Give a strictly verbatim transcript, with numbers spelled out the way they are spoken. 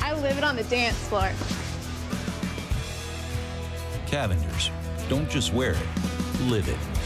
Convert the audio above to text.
I live it on the dance floor. Cavenders. Don't just wear it, live it.